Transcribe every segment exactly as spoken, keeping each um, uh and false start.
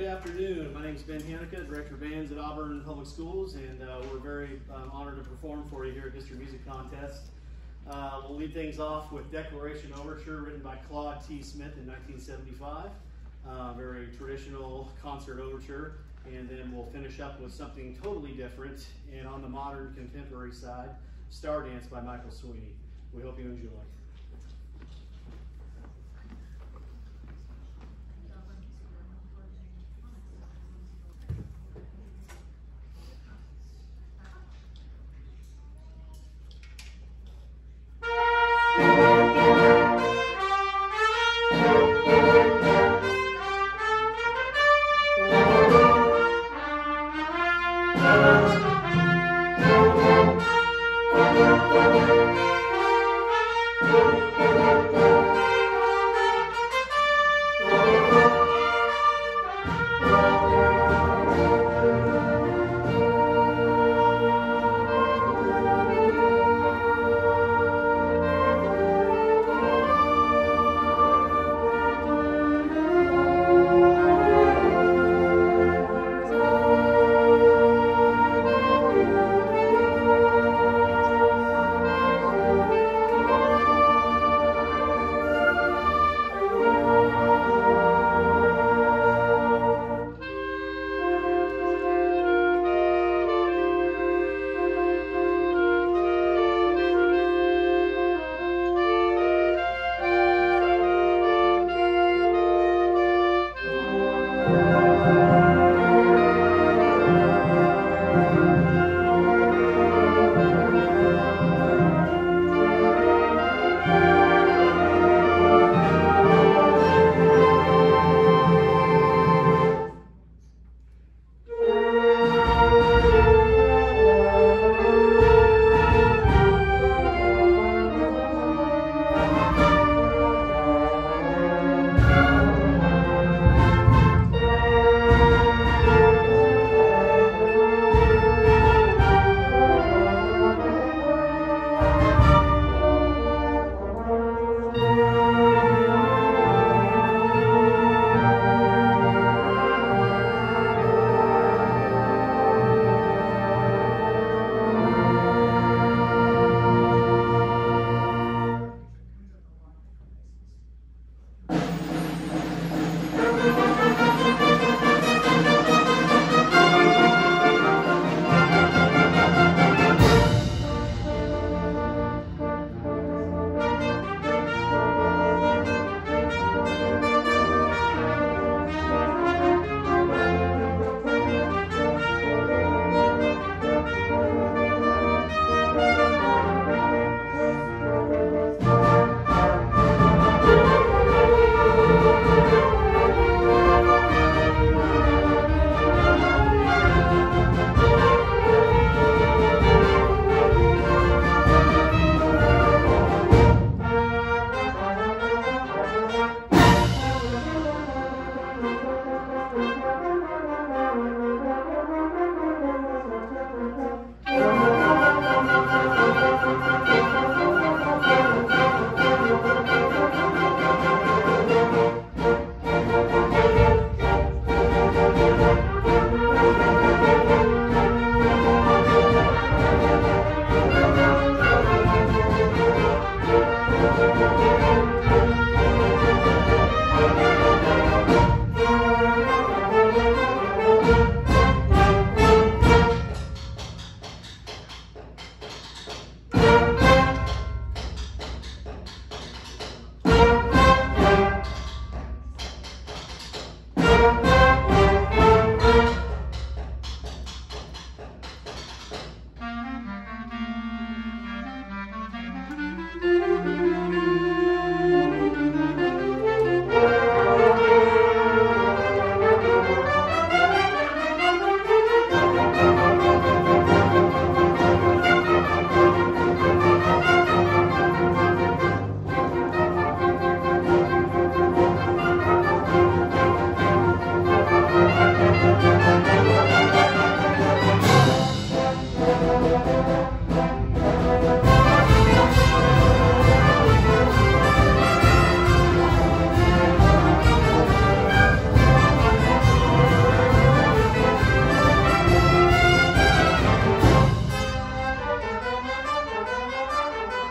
afternoon. My name is Ben Haneke, Director of Bands at Auburn Public Schools, and uh, we're very um, honored to perform for you here at District Music Contest. Uh, we'll lead things off with Declaration Overture, written by Claude T. Smith in nineteen seventy-five. Uh, very traditional concert overture, and then we'll finish up with something totally different, and on the modern contemporary side, Star Dance by Michael Sweeney. We hope you enjoy.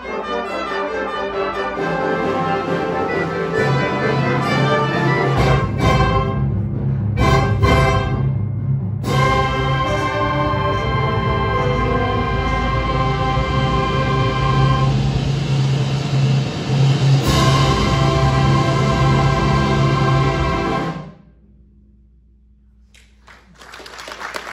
Thank you.